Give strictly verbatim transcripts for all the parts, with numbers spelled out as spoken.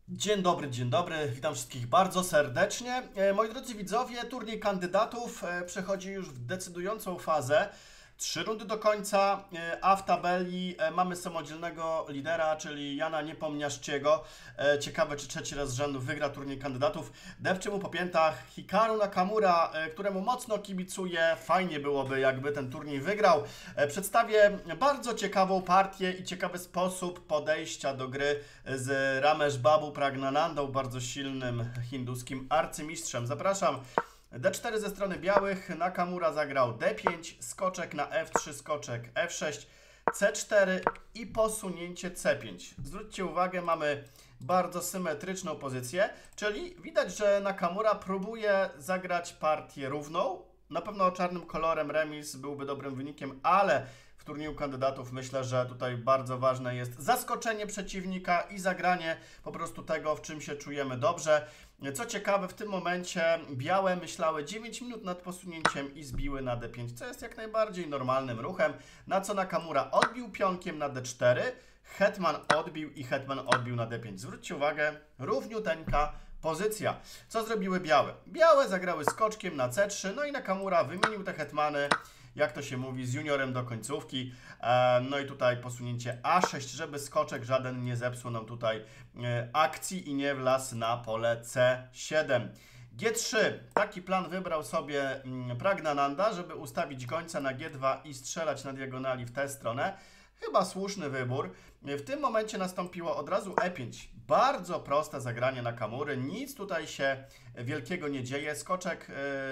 Dzień dobry, dzień dobry, witam wszystkich bardzo serdecznie. E, Moi drodzy widzowie, turniej kandydatów e, przechodzi już w decydującą fazę. Trzy rundy do końca, e, a w tabeli e, mamy samodzielnego lidera, czyli Jana Niepomniaszczego. E, Ciekawe, czy trzeci raz z rzędu wygra turniej kandydatów. Depcze mu po piętach Hikaru Nakamura, e, któremu mocno kibicuję. Fajnie byłoby, jakby ten turniej wygrał. E, Przedstawię bardzo ciekawą partię i ciekawy sposób podejścia do gry z Ramesh Babu Pragnanandą, bardzo silnym hinduskim arcymistrzem. Zapraszam. D cztery ze strony białych, Nakamura zagrał D pięć, skoczek na F trzy, skoczek F sześć, C cztery i posunięcie C pięć. Zwróćcie uwagę, mamy bardzo symetryczną pozycję, czyli widać, że Nakamura próbuje zagrać partię równą. Na pewno czarnym kolorem remis byłby dobrym wynikiem, ale w turnieju kandydatów myślę, że tutaj bardzo ważne jest zaskoczenie przeciwnika i zagranie po prostu tego, w czym się czujemy dobrze. Co ciekawe, w tym momencie białe myślały dziewięć minut nad posunięciem i zbiły na D pięć, co jest jak najbardziej normalnym ruchem, na co Nakamura odbił pionkiem na D cztery, hetman odbił i hetman odbił na D pięć. Zwróćcie uwagę, równiuteńka pozycja. Co zrobiły białe? Białe zagrały skoczkiem na C trzy, no i Nakamura wymienił te hetmany, jak to się mówi, z juniorem do końcówki. No i tutaj posunięcie A sześć, żeby skoczek żaden nie zepsuł nam tutaj akcji i nie wlazł na pole C siedem. G trzy. Taki plan wybrał sobie Pragnananda, żeby ustawić gońca na G dwa i strzelać na diagonali w tę stronę. Chyba słuszny wybór. W tym momencie nastąpiło od razu E pięć. Bardzo proste zagranie Nakamury. Nic tutaj się wielkiego nie dzieje. Skoczek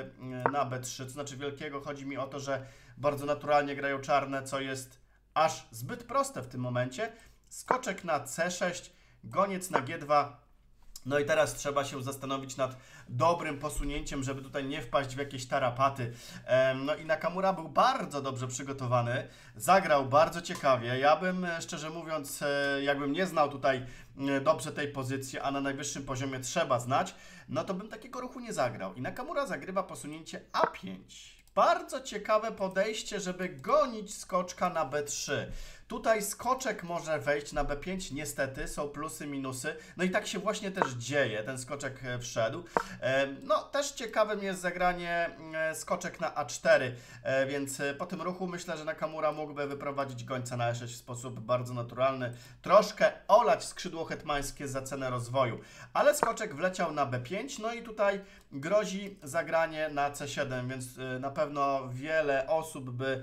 na B trzy, to znaczy wielkiego, chodzi mi o to, że bardzo naturalnie grają czarne, co jest aż zbyt proste w tym momencie. Skoczek na C sześć, goniec na G dwa. No i teraz trzeba się zastanowić nad dobrym posunięciem, żeby tutaj nie wpaść w jakieś tarapaty. No i Nakamura był bardzo dobrze przygotowany, zagrał bardzo ciekawie. Ja bym, szczerze mówiąc, jakbym nie znał tutaj dobrze tej pozycji, a na najwyższym poziomie trzeba znać, no to bym takiego ruchu nie zagrał. I Nakamura zagrywa posunięcie A pięć. Bardzo ciekawe podejście, żeby gonić skoczka na B trzy. Tutaj skoczek może wejść na B pięć, niestety, są plusy, minusy. No i tak się właśnie też dzieje, ten skoczek wszedł. No też ciekawym jest zagranie skoczek na A cztery, więc po tym ruchu myślę, że Nakamura mógłby wyprowadzić gońca na E sześć w sposób bardzo naturalny. Troszkę olać skrzydło hetmańskie za cenę rozwoju. Ale skoczek wleciał na B pięć, no i tutaj grozi zagranie na C siedem, więc na pewno wiele osób by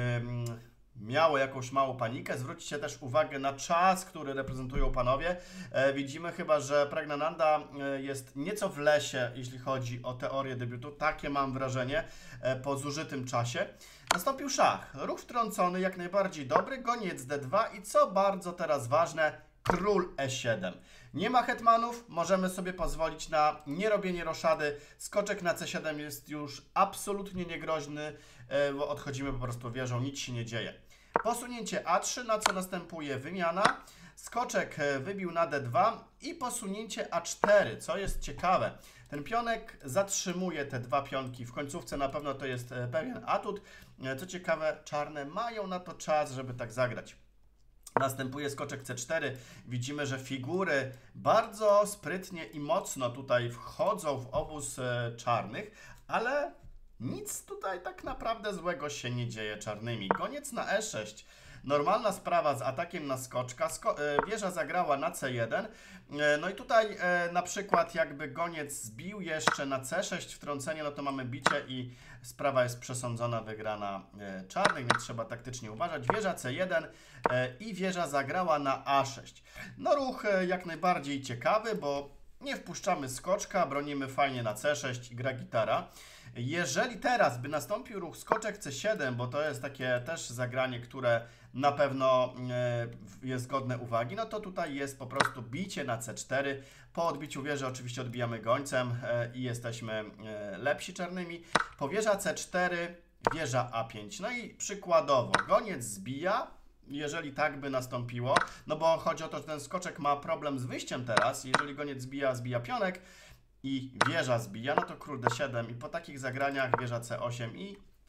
miało jakąś małą panikę. Zwróćcie też uwagę na czas, który reprezentują panowie. E, widzimy chyba, że Pragnananda jest nieco w lesie, jeśli chodzi o teorię debiutu. Takie mam wrażenie e, po zużytym czasie. Nastąpił szach. Ruch wtrącony, jak najbardziej dobry. Goniec D dwa i co bardzo teraz ważne, król E siedem. Nie ma hetmanów, możemy sobie pozwolić na nierobienie roszady. Skoczek na C siedem jest już absolutnie niegroźny, bo odchodzimy po prostu wieżą, nic się nie dzieje. Posunięcie A trzy, na co następuje wymiana. Skoczek wybił na D dwa i posunięcie A cztery, co jest ciekawe. Ten pionek zatrzymuje te dwa pionki. W końcówce na pewno to jest pewien atut. Co ciekawe, czarne mają na to czas, żeby tak zagrać. Następuje skoczek C cztery. Widzimy, że figury bardzo sprytnie i mocno tutaj wchodzą w obóz czarnych, ale nic tutaj tak naprawdę złego się nie dzieje czarnymi. Goniec na E sześć. Normalna sprawa z atakiem na skoczka. Sko wieża zagrała na C jeden. No i tutaj e, na przykład jakby goniec zbił jeszcze na C sześć wtrącenie, no to mamy bicie i sprawa jest przesądzona, wygrana e, czarnych, więc trzeba taktycznie uważać. Wieża C jeden e, i wieża zagrała na A sześć. No ruch e, jak najbardziej ciekawy, bo nie wpuszczamy skoczka, bronimy fajnie na C sześć i gra gitara. Jeżeli teraz by nastąpił ruch skoczek C siedem, bo to jest takie też zagranie, które na pewno jest godne uwagi, no to tutaj jest po prostu bicie na C cztery. Po odbiciu wieży oczywiście odbijamy gońcem i jesteśmy lepsi czarnymi. Po wieża C cztery, wieża A pięć. No i przykładowo goniec zbija, jeżeli tak by nastąpiło, no bo chodzi o to, że ten skoczek ma problem z wyjściem teraz. Jeżeli goniec zbija, zbija pionek i wieża zbija, no to król D siedem i po takich zagraniach wieża C osiem i w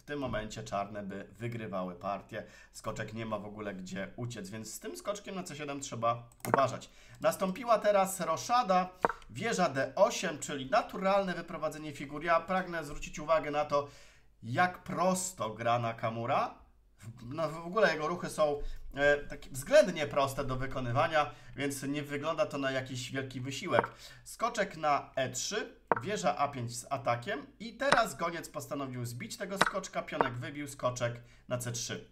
tym momencie czarne by wygrywały partię. Skoczek nie ma w ogóle gdzie uciec, więc z tym skoczkiem na C siedem trzeba uważać. Nastąpiła teraz roszada, wieża D osiem, czyli naturalne wyprowadzenie figur. Ja pragnę zwrócić uwagę na to, jak prosto gra Nakamura. No, w ogóle jego ruchy są e, takie względnie proste do wykonywania, więc nie wygląda to na jakiś wielki wysiłek. Skoczek na E trzy, wieża A pięć z atakiem i teraz goniec postanowił zbić tego skoczka, pionek wybił, skoczek na C trzy.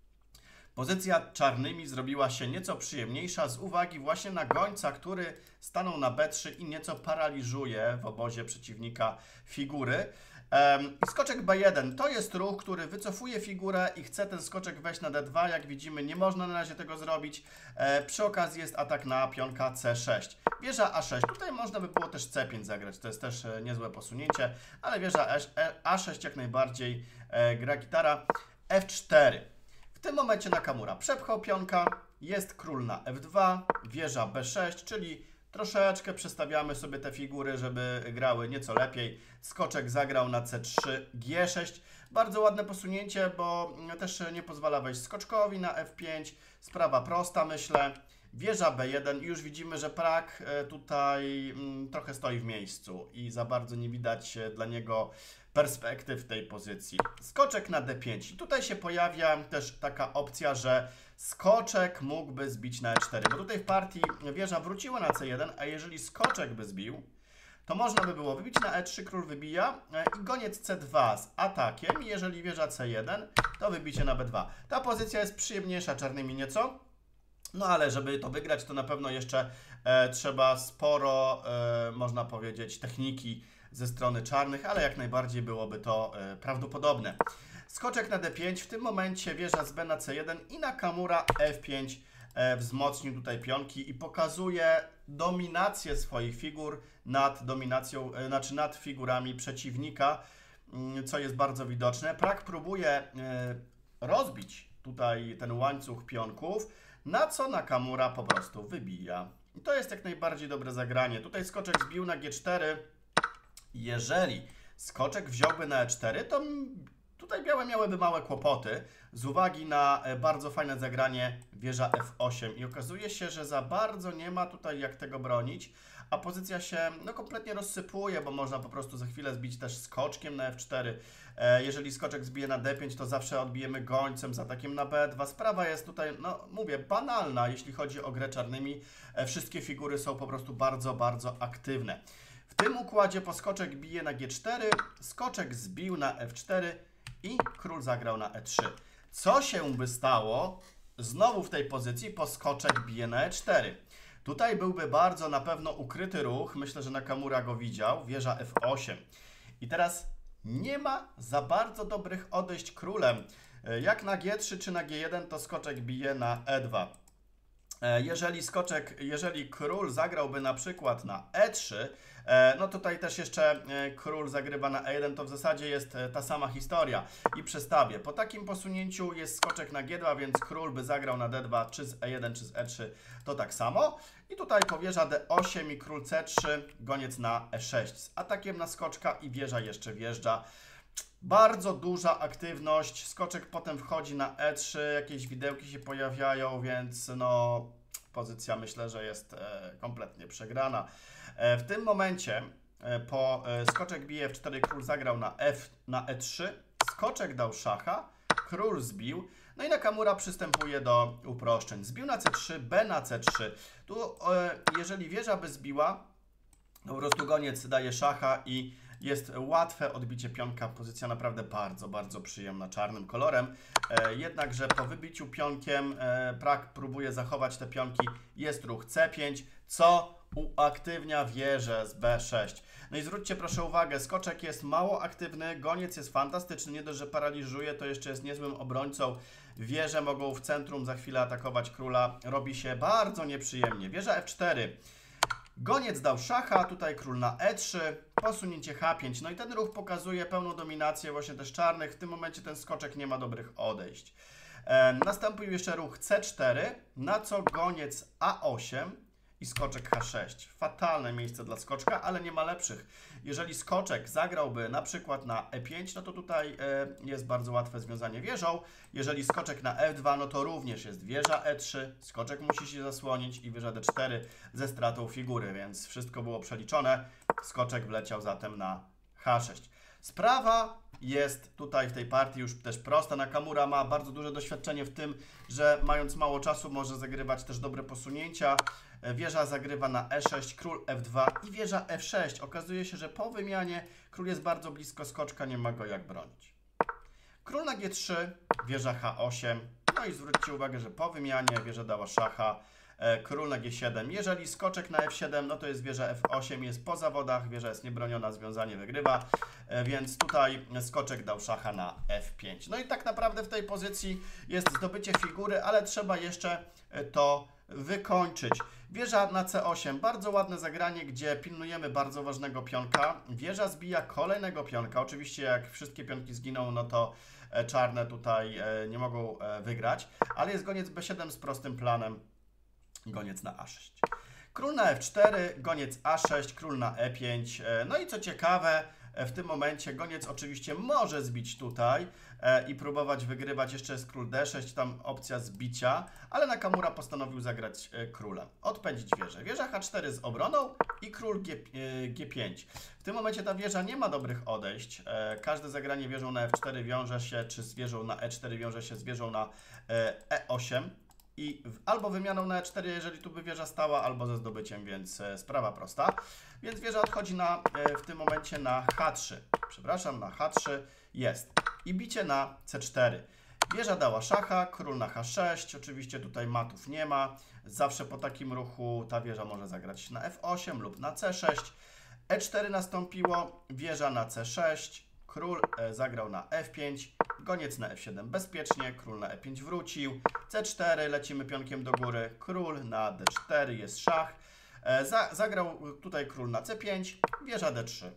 Pozycja czarnymi zrobiła się nieco przyjemniejsza z uwagi właśnie na gońca, który stanął na B trzy i nieco paraliżuje w obozie przeciwnika figury. I skoczek B jeden to jest ruch, który wycofuje figurę i chce ten skoczek wejść na D dwa. Jak widzimy, nie można na razie tego zrobić. E, przy okazji jest atak na pionka C sześć. Wieża A sześć. Tutaj można by było też C pięć zagrać. To jest też e, niezłe posunięcie, ale wieża A sześć jak najbardziej e, gra gitara. F cztery. W tym momencie Nakamura przepchał pionka. Jest król na F dwa, wieża B sześć, czyli troszeczkę przestawiamy sobie te figury, żeby grały nieco lepiej. Skoczek zagrał na C trzy, G sześć. Bardzo ładne posunięcie, bo też nie pozwala wejść skoczkowi na F pięć. Sprawa prosta, myślę. Wieża B jeden. Już widzimy, że Prag tutaj mm, trochę stoi w miejscu i za bardzo nie widać dla niego perspektyw w tej pozycji. Skoczek na D pięć. I tutaj się pojawia też taka opcja, że skoczek mógłby zbić na E cztery, bo tutaj w partii wieża wróciła na C jeden, a jeżeli skoczek by zbił, to można by było wybić na E trzy, król wybija i goniec C dwa z atakiem. Jeżeli wieża C jeden, to wybicie na B dwa. Ta pozycja jest przyjemniejsza czarnymi nieco, no ale żeby to wygrać, to na pewno jeszcze e, trzeba sporo, e, można powiedzieć, techniki ze strony czarnych, ale jak najbardziej byłoby to e, prawdopodobne. Skoczek na D pięć, w tym momencie wieża z B na C jeden i Nakamura F pięć e, wzmocnił tutaj pionki i pokazuje dominację swoich figur nad dominacją, e, znaczy nad figurami przeciwnika, m, co jest bardzo widoczne. Prag próbuje e, rozbić tutaj ten łańcuch pionków, na co Nakamura po prostu wybija. I to jest jak najbardziej dobre zagranie. Tutaj skoczek zbił na G cztery. Jeżeli skoczek wziąłby na E cztery, to tutaj białe miałyby małe kłopoty z uwagi na bardzo fajne zagranie wieża F osiem i okazuje się, że za bardzo nie ma tutaj jak tego bronić, a pozycja się no, kompletnie rozsypuje, bo można po prostu za chwilę zbić też skoczkiem na F cztery. E, jeżeli skoczek zbije na D pięć, to zawsze odbijemy gońcem z atakiem na B dwa. Sprawa jest tutaj, no mówię, banalna, jeśli chodzi o grę czarnymi. E, wszystkie figury są po prostu bardzo, bardzo aktywne. W tym układzie poskoczek bije na G cztery, skoczek zbił na F cztery i król zagrał na E trzy. Co się by stało znowu w tej pozycji? Poskoczek bije na E cztery. Tutaj byłby bardzo na pewno ukryty ruch. Myślę, że Nakamura go widział. Wieża F osiem. I teraz nie ma za bardzo dobrych odejść królem. Jak na G trzy czy na G jeden, to skoczek bije na E dwa. Jeżeli skoczek, jeżeli król zagrałby na przykład na E trzy, no tutaj też jeszcze król zagrywa na E jeden, to w zasadzie jest ta sama historia i przestawię. Po takim posunięciu jest skoczek na G dwa, więc król by zagrał na D dwa, czy z E jeden, czy z E trzy, to tak samo. I tutaj po wieża D osiem i król C trzy, goniec na E sześć z atakiem na skoczka i wieża jeszcze wjeżdża. Bardzo duża aktywność, skoczek potem wchodzi na E trzy, jakieś widełki się pojawiają, więc no pozycja myślę, że jest e, kompletnie przegrana. E, w tym momencie e, po e, skoczek bije F cztery, król zagrał na, F, na E trzy, skoczek dał szacha, król zbił, no i Nakamura przystępuje do uproszczeń. Zbił na C trzy, B na C trzy. Tu e, jeżeli wieża by zbiła, to po prostu goniec daje szacha i jest łatwe odbicie pionka, pozycja naprawdę bardzo, bardzo przyjemna czarnym kolorem. E, jednakże po wybiciu pionkiem e, Prag próbuje zachować te pionki. Jest ruch C pięć, co uaktywnia wieżę z B sześć. No i zwróćcie proszę uwagę, skoczek jest mało aktywny, goniec jest fantastyczny, nie dość, że paraliżuje, to jeszcze jest niezłym obrońcą. Wieże mogą w centrum za chwilę atakować króla, robi się bardzo nieprzyjemnie. Wieża F cztery. Goniec dał szacha, tutaj król na E trzy, posunięcie H pięć. No i ten ruch pokazuje pełną dominację właśnie też czarnych. W tym momencie ten skoczek nie ma dobrych odejść. E, nastąpił jeszcze ruch C cztery, na co goniec A osiem i skoczek H sześć. Fatalne miejsce dla skoczka, ale nie ma lepszych. Jeżeli skoczek zagrałby na przykład na E pięć, no to tutaj e, jest bardzo łatwe związanie wieżą. Jeżeli skoczek na F dwa, no to również jest wieża E trzy, skoczek musi się zasłonić i wieża D cztery ze stratą figury, więc wszystko było przeliczone. Skoczek wleciał zatem na H sześć. Sprawa jest tutaj w tej partii już też prosta. Nakamura ma bardzo duże doświadczenie w tym, że mając mało czasu może zagrywać też dobre posunięcia. Wieża zagrywa na E sześć, król F dwa i wieża F sześć. Okazuje się, że po wymianie król jest bardzo blisko skoczka, nie ma go jak bronić. Król na G trzy, wieża H osiem. No i zwróćcie uwagę, że po wymianie wieża dała szacha. Król na G siedem. Jeżeli skoczek na F siedem, no to jest wieża F osiem, jest po zawodach, wieża jest niebroniona, związanie wygrywa, więc tutaj skoczek dał szacha na F pięć. No i tak naprawdę w tej pozycji jest zdobycie figury, ale trzeba jeszcze to wykończyć. Wieża na C osiem, bardzo ładne zagranie, gdzie pilnujemy bardzo ważnego pionka. Wieża zbija kolejnego pionka. Oczywiście jak wszystkie pionki zginą, no to czarne tutaj nie mogą wygrać, ale jest goniec B siedem z prostym planem. Goniec na A sześć. Król na F cztery, goniec A sześć, król na E pięć. No i co ciekawe, w tym momencie goniec oczywiście może zbić tutaj i próbować wygrywać. Jeszcze jest król D sześć, tam opcja zbicia, ale Nakamura postanowił zagrać królem. Odpędzić wieżę. Wieża H cztery z obroną i król G pięć. W tym momencie ta wieża nie ma dobrych odejść. Każde zagranie wieżą na F cztery wiąże się, czy z wieżą na E cztery wiąże się z wieżą na E osiem. I albo wymianą na E cztery, jeżeli tu by wieża stała, albo ze zdobyciem, więc e, sprawa prosta. Więc wieża odchodzi na, e, w tym momencie na H trzy. Przepraszam, na H trzy jest. I bicie na C cztery. Wieża dała szacha, król na H sześć. Oczywiście tutaj matów nie ma. Zawsze po takim ruchu ta wieża może zagrać na F osiem lub na C sześć. E cztery nastąpiło, wieża na C sześć. Król e, zagrał na F pięć, goniec na F siedem bezpiecznie, król na E pięć wrócił, C cztery, lecimy pionkiem do góry, król na D cztery, jest szach, e, za, zagrał tutaj król na C pięć, wieża D trzy,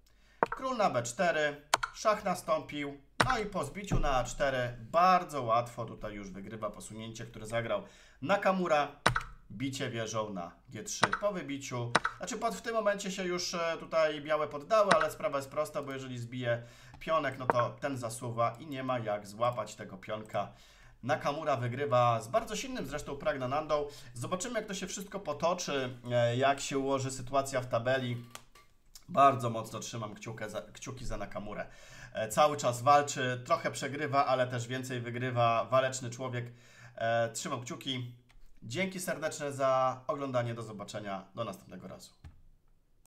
król na B cztery, szach nastąpił, no i po zbiciu na A cztery bardzo łatwo tutaj już wygrywa posunięcie, które zagrał Nakamura. Bicie wieżą na G trzy po wybiciu. Znaczy pod, w tym momencie się już tutaj białe poddały, ale sprawa jest prosta, bo jeżeli zbije pionek, no to ten zasuwa i nie ma jak złapać tego pionka. Nakamura wygrywa z bardzo silnym zresztą Pragnanandą. Zobaczymy, jak to się wszystko potoczy, jak się ułoży sytuacja w tabeli. Bardzo mocno trzymam kciukę za, kciuki za Nakamurę. Cały czas walczy, trochę przegrywa, ale też więcej wygrywa. Waleczny człowiek. Trzymam kciuki. Dzięki serdeczne za oglądanie, do zobaczenia, do następnego razu.